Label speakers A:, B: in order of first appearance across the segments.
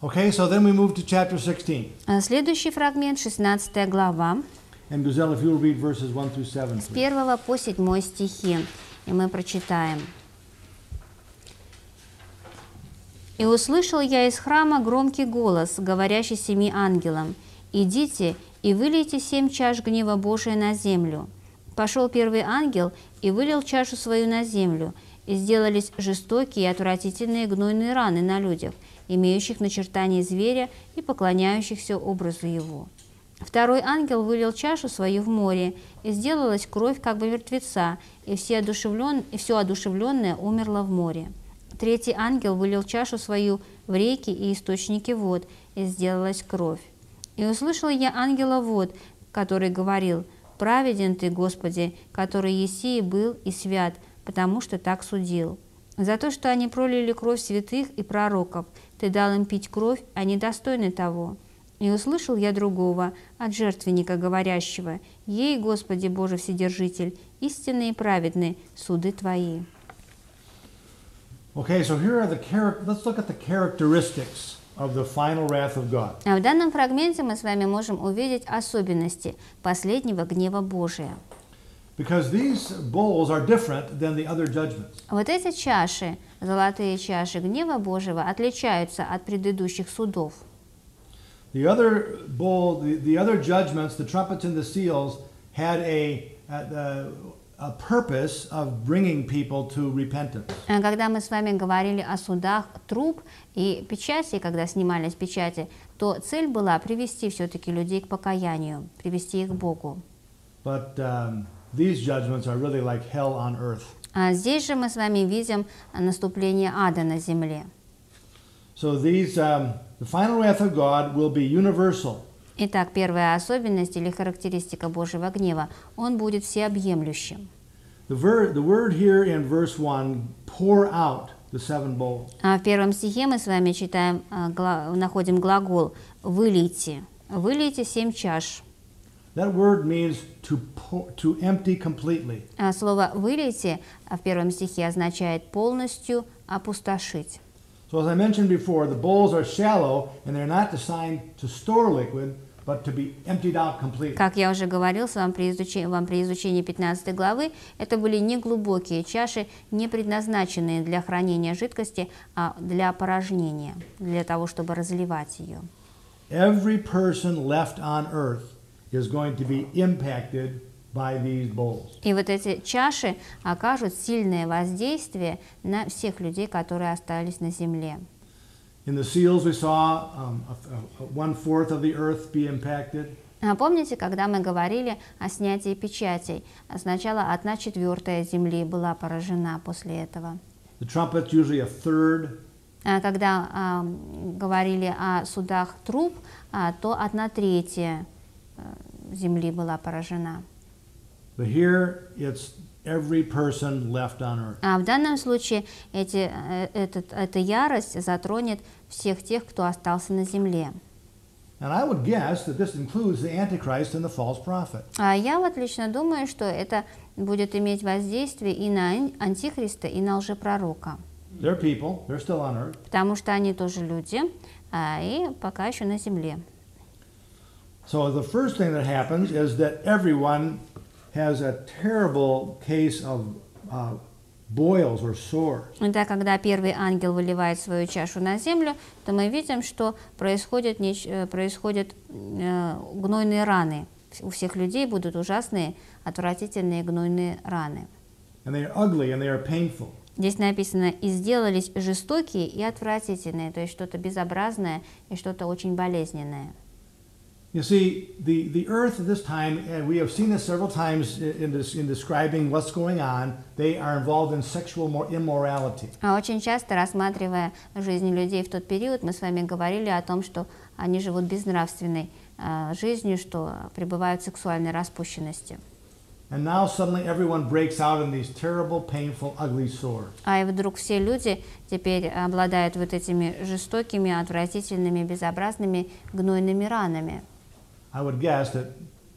A: Okay, so then we move to chapter 16.
B: Следующий фрагмент, 16 глава,
A: And Gazelle, if you will read verses 1 through 7,
B: с
A: please.
B: 1 по 7 стихи, и мы прочитаем. «И услышал я из храма громкий голос, говорящий 7 ангелам: идите и вылейте 7 чаш гнева Божия на землю. Пошел первый ангел и вылил чашу свою на землю, и сделались жестокие и отвратительные гнойные раны на людях, имеющих начертание зверя и поклоняющихся образу его. Второй ангел вылил чашу свою в море, и сделалась кровь как бы мертвеца, и все одушевленное умерло в море. Третий ангел вылил чашу свою в реки и источники вод, и сделалась кровь. И услышал я ангела вод, который говорил: праведен ты, Господи, который еси и был и свят, потому что так судил. За то, что они пролили кровь святых и пророков, ты дал им пить кровь, а недостойны того. И услышал я другого, от жертвенника говорящего: ей, Господи Боже Вседержитель, истинные и праведны суды Твои».
A: Okay, so here are let's look at the characteristics of the final wrath of God.
B: А в данном фрагменте мы с вами можем увидеть особенности последнего гнева Божия.
A: Because these bowls are different than the other judgments.
B: Вот эти чаши, золотые чаши гнева Божьего, отличаются от предыдущих судов.
A: The other bowl, the other judgments, the trumpets and the seals, had a purpose of bringing people to repentance.
B: Когда мы с вами говорили о судах труб и печати, когда снимались печати, то цель была привести все-таки людей к покаянию, привести их к Богу.
A: But these judgments are really like hell on earth.
B: А здесь же мы с вами видим наступление ада на земле.
A: So the final wrath of God will be universal.
B: Итак, первая особенность или характеристика Божьего гнева, он будет всеобъемлющим.
A: The word here in verse 1, pour out the 7 bowls.
B: А в первом стихе мы с вами читаем, находим глагол «вылейте». «Вылейте 7 чаш».
A: That word means to empty completely.
B: Слово «вылейте» в первом стихе означает полностью опустошить.
A: So as I mentioned before, the bowls are shallow and they're not designed to store liquid, but to be emptied out completely.
B: Как я уже говорил вам при изучении 15 главы, это были неглубокие чаши, не предназначенные для хранения жидкости, а для опорожнения, для того, чтобы разливать ее.
A: Every person left on earth is going to be impacted by these bowls.
B: И вот эти чаши окажут сильное воздействие на всех людей, которые остались на земле.
A: In the seals we saw 1/4 of the earth be impacted.
B: Помните, когда мы говорили о снятии печатей, сначала 1/4 земли была поражена после этого.
A: The trumpets usually 1/3.
B: Когда говорили о судах труб, то 1/3 земли была поражена.
A: But here it's every person left on earth.
B: А в данном случае эта ярость затронет всех тех, кто остался на земле.
A: And I would guess that this includes the Antichrist and the false prophet.
B: А я вот лично думаю, что это будет иметь воздействие и на антихриста, и на лжепророка.
A: They're people, they're still on earth.
B: Потому что они тоже люди, и пока еще на земле.
A: So the first thing that happens is that everyone has a terrible case of boils or sores.
B: Итак, когда первый ангел выливает свою чашу на землю, то мы видим, что происходят гнойные раны. У всех людей будут ужасные, отвратительные гнойные раны.
A: And they are ugly and they are painful.
B: Здесь написано: «И сделались жестокие и отвратительные», то есть что-то безобразное и что-то очень болезненное.
A: You see, the earth at this time, and we have seen this several times in describing what's going on, they are involved in sexual immorality.
B: Очень часто, рассматривая жизнь людей в тот период, мы с вами говорили о том, что они живут безнравственной жизнью, что пребывают в сексуальной распущенности.
A: And now suddenly everyone breaks out in these terrible, painful, ugly sores.
B: И вдруг все люди теперь обладают вот этими жестокими, отвратительными, безобразными гнойными ранами.
A: I would guess that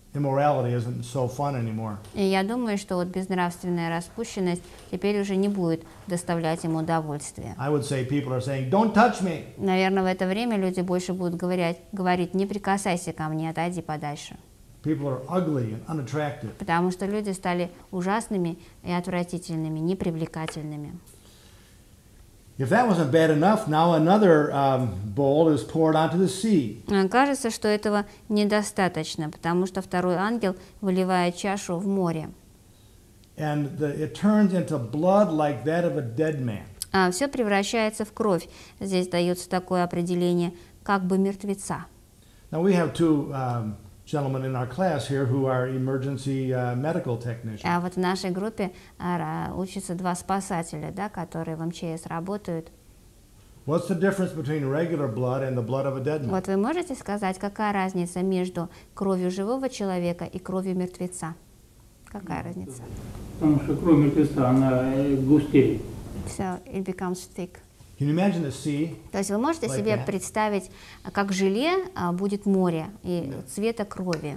A: immorality isn't so fun anymore.
B: И я думаю, что вот безнравственная распущенность теперь уже не будет доставлять ему удовольствия.
A: I would say people are saying, "Don't touch me."
B: Наверное, в это время люди больше будут говорить, не прикасайся ко мне, отойди подальше.
A: People are ugly and unattractive.
B: Потому что люди стали ужасными и отвратительными, непривлекательными.
A: If that wasn't bad enough, now another bowl is poured onto the sea.
B: Кажется, что этого недостаточно, потому что второй ангел выливает чашу в море.
A: And it turns into blood like that of a dead man.
B: Все превращается в кровь. Здесь дается такое определение, как бы мертвеца.
A: Now we have two gentlemen in our class here who are emergency medical technicians.
B: А вот в нашей группе учатся два спасателя, да, которые в МЧС работают.
A: What's the difference between regular blood and the blood of a dead man?
B: Вот вы можете сказать, какая разница между кровью живого человека и кровью мертвеца? Какая разница?
C: Потому что кровь мертвеца, она густее.
B: So it becomes thick.
A: Can you imagine the sea?
B: То есть вы можете
A: Like
B: себе
A: that?
B: представить, как желе будет море и цвета крови.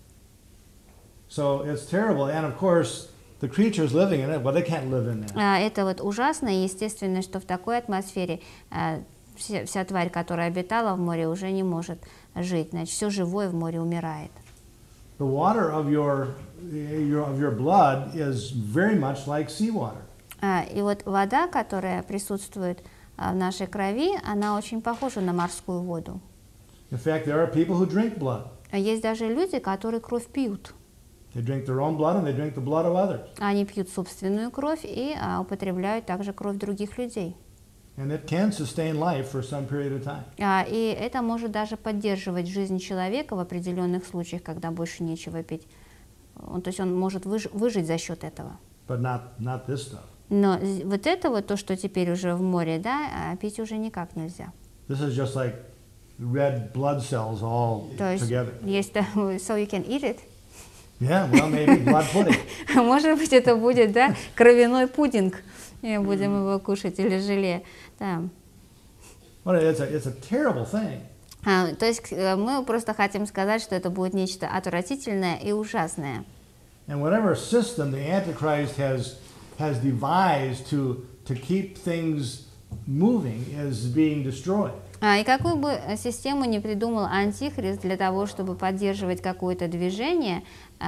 A: So it's terrible, and of course the creatures living in it, well, they can't live in that.
B: Это вот ужасно, и естественно, что в такой атмосфере вся тварь, которая обитала в море, уже не может жить. Значит, все живое в море умирает.
A: The water of your blood is very much like seawater.
B: И вот вода, которая присутствует в нашей крови, она очень похожа на морскую воду.
A: In fact, there are people who drink blood.
B: Есть даже люди, которые кровь пьют.
A: They drink their own blood and they drink the blood of others.
B: Они пьют собственную кровь и употребляют также кровь других людей.
A: And it can sustain life for some period of time.
B: И это может даже поддерживать жизнь человека в определенных случаях, когда больше нечего пить. То есть он может выжить за счет этого.
A: But not this stuff.
B: Но вот это вот то, что теперь уже в море, да, пить уже никак нельзя.
A: This is just like red blood cells all
B: То есть
A: together.
B: есть, so you can eat it.
A: Yeah, well, maybe blood pudding.
B: Может быть, это будет, да, кровяной пудинг. И будем его кушать или желе. Да.
A: Well, it's a terrible thing.
B: То есть мы просто хотим сказать, что это будет нечто отвратительное и ужасное.
A: And whatever system the Antichrist has devised to keep things moving is being destroyed.
B: И какую бы систему ни придумал Антихрист для того, чтобы поддерживать какое-то движение,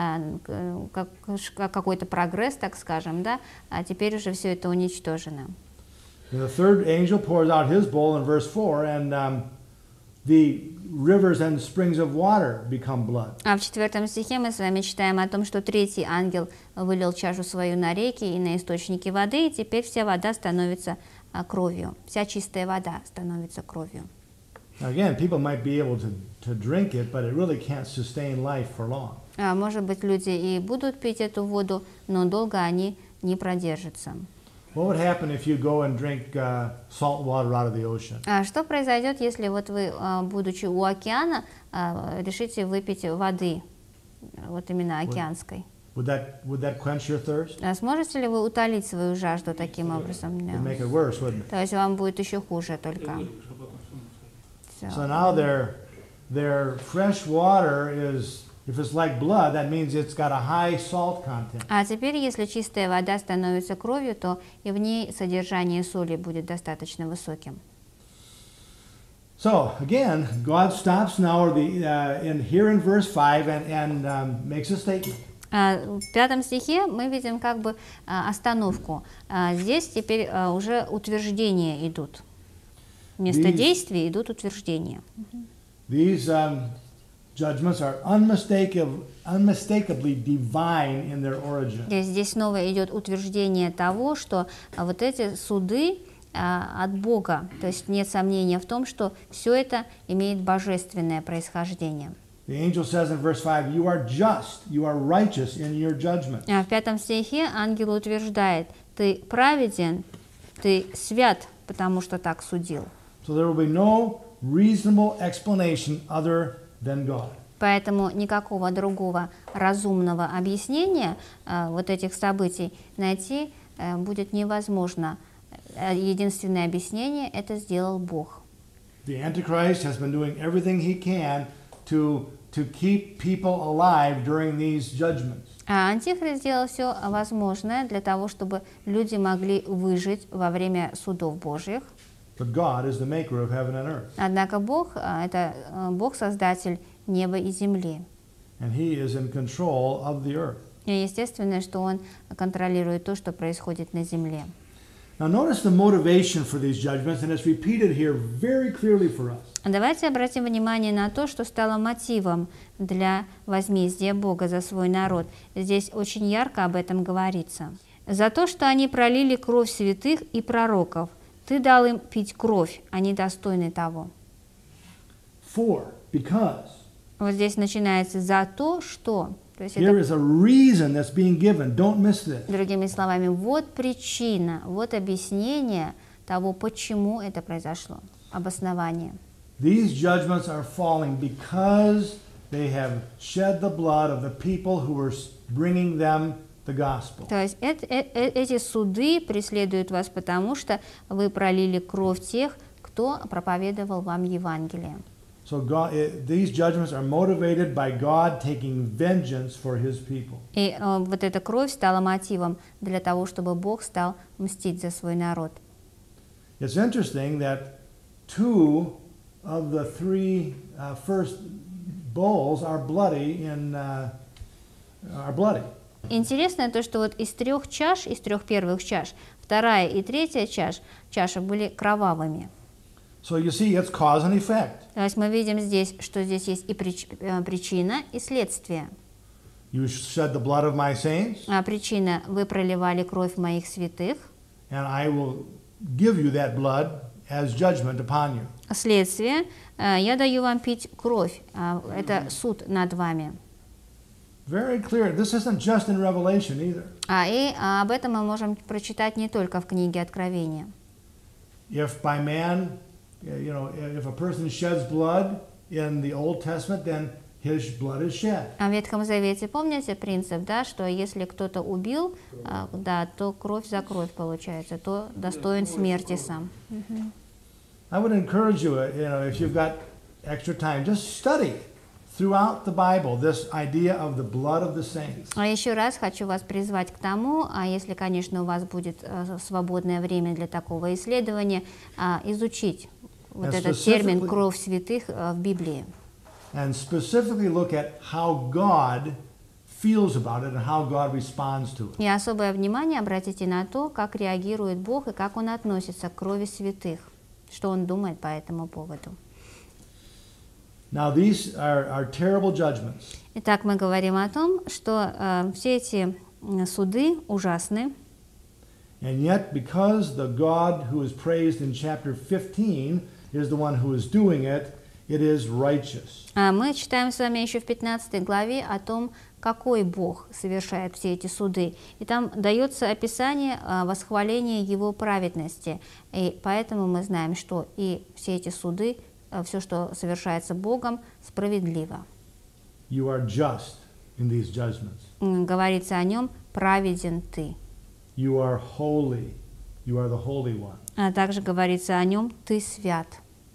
B: какой-то прогресс, так скажем, да, теперь уже все это уничтожено.
A: The third angel pours out his bowl in verse 4, and the rivers and springs of water become blood.
B: А в 4 стихе мы с вами читаем о том, что третий ангел вылил чашу свою на реки и на источники воды, и теперь вся вода становится кровью. Вся чистая вода становится кровью.
A: Now again, people might be able to drink it, but it really can't sustain life for long.
B: Может быть, люди и будут пить эту воду, но долго они не продержатся.
A: What would happen if you go and drink salt water out of the ocean?
B: Что произойдет, если вот вы, будучи у океана, решите выпить воды, вот именно океанской?
A: Would that quench your thirst?
B: Сможете ли вы утолить свою жажду таким образом?
A: It'd make it worse, wouldn't it?
B: То есть вам будет еще хуже только.
A: So now their fresh water is, if it's like blood, that means it's got a high salt content.
B: А теперь, если чистая вода становится кровью, то и в ней содержание соли будет достаточно высоким.
A: So again, God stops now here in verse 5 and makes a statement.
B: В 5 стихе мы видим как бы остановку. Здесь теперь уже утверждения идут. Вместо действий идут утверждения.
A: These judgments are unmistakably divine in their origin.
B: Здесь снова идет утверждение того, что вот эти суды от Бога, то есть нет сомнения в том, что все это имеет божественное происхождение.
A: The angel says in verse 5, "You are just, you are righteous in your judgment."
B: В 5 стихе ангел утверждает: ты праведен, ты свят, потому что так судил.
A: So there will be no reasonable explanation other than God.
B: Поэтому никакого другого разумного объяснения вот этих событий найти будет невозможно. Единственное объяснение это сделал Бог.
A: The Antichrist has been doing everything he can to to keep people alive during these judgments.
B: А Антихрист сделал все возможное для того, чтобы люди могли выжить во время судов Божьих.
A: But God is the maker of heaven and earth,
B: Однако Бог – это Бог-создатель неба и земли.
A: and He is in control of the earth.
B: И естественно, что Он контролирует то, что происходит на земле.
A: Now notice the motivation for these judgments, and it's repeated here very clearly for us.
B: Давайте обратим внимание на то, что стало мотивом для возмездия Бога за свой народ. Здесь очень ярко об этом говорится. «За то, что они пролили кровь святых и пророков, ты дал им пить кровь, они достойны того».
A: Because
B: Вот здесь начинается «за то, что». То есть
A: there
B: это,
A: is a reason that's being given. Don't miss this.
B: другими словами, вот причина, вот объяснение того, почему это произошло, обоснование.
A: These judgments are falling because they have shed the blood of the people who were bringing them the gospel.
B: То есть эти суды преследуют вас, потому что вы пролили кровь тех, кто проповедовал вам Евангелие.
A: So these judgments are motivated by God taking vengeance for His people.
B: И вот эта кровь стала мотивом для того, чтобы Бог стал мстить за свой народ.
A: It's interesting that 2 of the 3 first bowls are bloody.
B: Интересно то, что вот из 3 чаш, из 3 первых чаш, 2 и 3 чаша были кровавыми.
A: So you see, it's cause and effect.
B: То есть мы видим здесь, что здесь есть и причина, и следствие.
A: You shed the blood of my saints,
B: А причина – вы проливали кровь моих святых,
A: and I will give you that blood as judgment upon you.
B: следствие – я даю вам пить кровь, это суд над вами.
A: Very clear. This isn't just in Revelation either.
B: И об этом мы можем прочитать не только в книге Откровения.
A: If by man, if a person sheds blood in the Old Testament, then his blood is shed.
B: А в Ветхом Завете помните принцип, да, что если кто-то убил, да, то кровь за кровь получается, то достоин смерти сам.
A: I would encourage you, if you've got extra time, just study throughout the Bible this idea of the blood of the saints.
B: А еще раз хочу вас призвать к тому, если, конечно, у вас будет свободное время для такого исследования, изучить вот этот термин «кровь святых» в Библии.
A: And specifically look at how God feels about it and how God responds to it.
B: И особое внимание обратите на то, как реагирует Бог и как Он относится к крови святых, что Он думает по этому поводу.
A: Now these are terrible judgments.
B: Итак, мы говорим о том, что все эти суды ужасны.
A: And yet, because the God who is praised in chapter 15 is the one who is doing it, it is righteous.
B: Мы читаем с вами еще в 15 главе о том, какой Бог совершает все эти суды. И там дается описание восхваления Его праведности. И поэтому мы знаем, что и все эти суды, все, что совершается Богом, справедливо.
A: You are just in these judgments.
B: Говорится о нем «праведен ты».
A: You are holy. You are the Holy One.
B: А также говорится о нем «ты свят».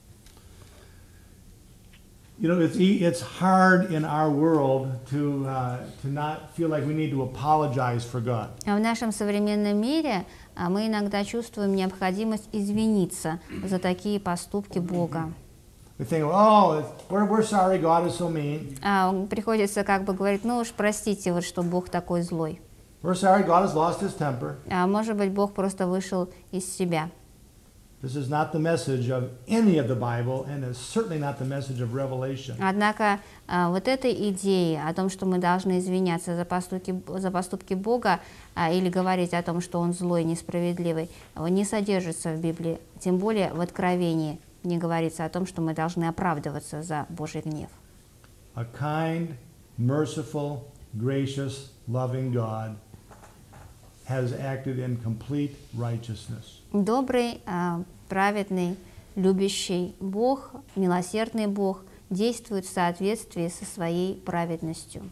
A: It's hard in our world to not feel like we need to apologize for God.
B: В нашем современном мире мы иногда чувствуем необходимость извиниться за такие поступки Бога.
A: We think, oh, we're sorry, God is so mean.
B: Приходится как бы говорить, ну уж простите, вот что Бог такой злой.
A: We're sorry, God has lost His temper.
B: Может быть, Бог просто вышел из себя.
A: This is not the message of any of the Bible, and it's certainly not the message of Revelation.
B: Однако вот эта идея о том, что мы должны извиняться за поступки Бога или говорить о том, что Он злой, несправедливый, не содержится в Библии, тем более в Откровении не говорится о том, что мы должны оправдываться за Божий гнев.
A: A kind, merciful, gracious, loving God has acted in complete righteousness.
B: Добрый, праведный, любящий Бог, милосердный Бог действует в соответствии со своей праведностью.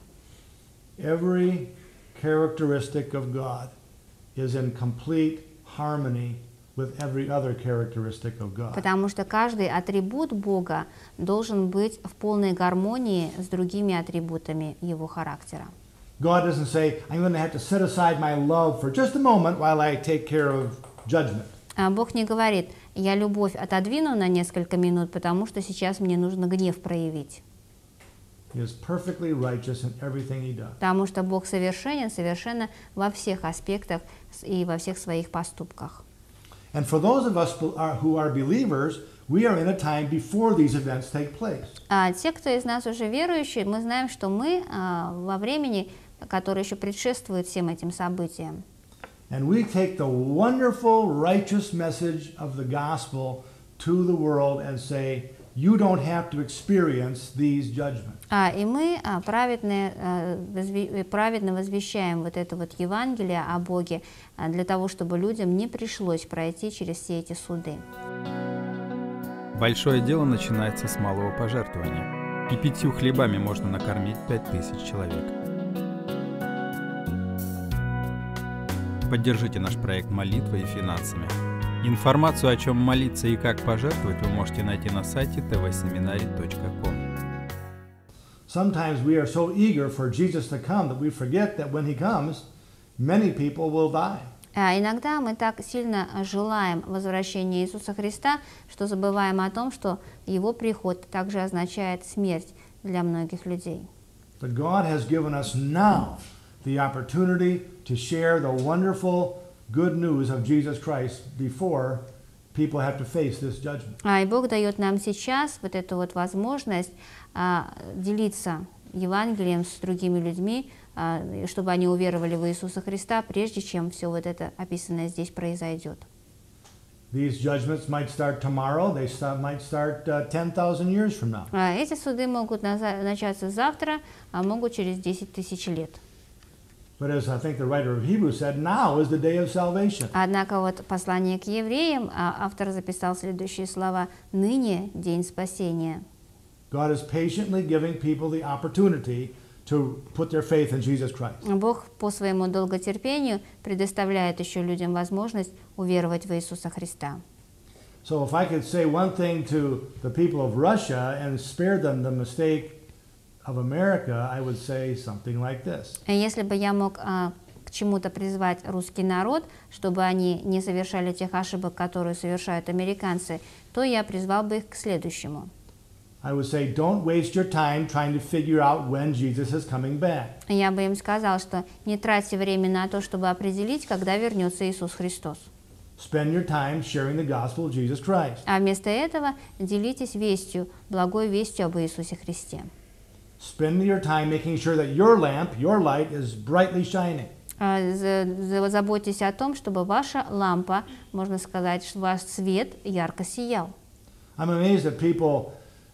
A: Every characteristic of God is in complete harmony with every other characteristic of God.
B: Потому что каждый атрибут Бога должен быть в полной гармонии с другими атрибутами Его характера.
A: God doesn't say, I'm going to have to set aside my love for just a moment while I take care of judgment.
B: А Бог не говорит, я любовь отодвину на несколько минут, потому что сейчас мне нужно гнев проявить.
A: He is perfectly righteous in everything he does.
B: Потому что Бог совершенен совершенно во всех аспектах и во всех своих поступках.
A: And for those of us who are believers, we are in a time before these events take place.
B: А те, кто из нас уже верующие, мы знаем, что мы во времени, которое еще предшествует всем этим событиям.
A: And we take the wonderful, righteous message of the gospel to the world and say, you don't have to experience these judgments.
B: И мы праведно возвещаем вот это вот Евангелие о Боге для того, чтобы людям не пришлось пройти через все эти суды.
D: Большое дело начинается с малого пожертвования. И 5 хлебами можно накормить 5000 человек. Поддержите наш проект молитвой и финансами. Информацию, о чем молиться и как пожертвовать, вы можете найти на сайте tvseminary.com.
A: Sometimes we are so eager for Jesus to come that we forget that when he comes, many people will die.
B: Иногда мы так сильно желаем возвращения Иисуса Христа, что забываем о том, что Его приход также означает смерть для многих людей.
A: But God has given us now the opportunity to share the wonderful good news of Jesus Christ before people have to face this judgment.
B: И Бог дает нам сейчас вот эту вот возможность делиться Евангелием с другими людьми, чтобы они уверовали в Иисуса Христа, прежде чем все вот это описанное здесь произойдет.
A: These judgments might start tomorrow, they might start 10,000 years from now.
B: Эти суды могут начаться завтра, а могут через 10 тысяч лет.
A: But as I think the writer of Hebrews said, now is the day of salvation.
B: Однако вот послание к евреям, автор записал следующие слова: «Ныне день спасения».
A: God is patiently giving people the opportunity to put their faith in Jesus Christ.
B: Бог по своему долготерпению предоставляет еще людям возможность уверовать в Иисуса Христа.
A: So if I could say one thing to the people of Russia and spare them the mistake of America, I would say something like this.
B: Если бы я мог к чему-то призвать русский народ, чтобы они не совершали тех ошибок, которые совершают американцы, то я призвал бы их к следующему.
A: I would say, don't waste your time trying to figure out when Jesus is coming back.
B: Я бы им сказал, что не тратьте время на то, чтобы определить, когда вернется Иисус Христос.
A: Spend your time sharing the gospel of Jesus Christ.
B: А вместо этого делитесь вестью, благой вестью об Иисусе Христе.
A: Spend your time making sure that your lamp, your light, is brightly shining.
B: Заботьтесь о том, чтобы ваша лампа, можно сказать, что ваш свет ярко сиял.
A: I'm amazed that people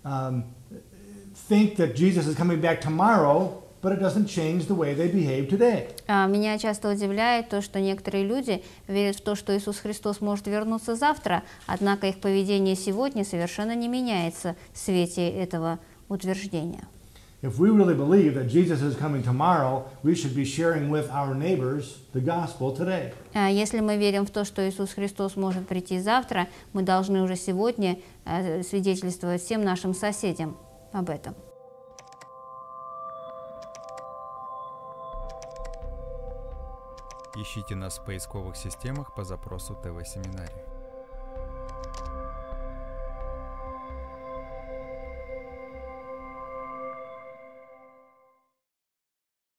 A: think that Jesus is coming back tomorrow, but it doesn't change the way they behave today.
B: Меня часто удивляет то, что некоторые люди верят в то, что Иисус Христос может вернуться завтра, однако их поведение сегодня совершенно не меняется в свете этого утверждения.
A: If we really believe that Jesus is coming tomorrow, we should be sharing with our neighbors the gospel today.
B: Если мы верим в то, что Иисус Христос может прийти завтра, мы должны уже сегодня свидетельствовать всем нашим соседям об этом.
D: Ищите нас в поисковых системах по запросу ТВ Семинарий.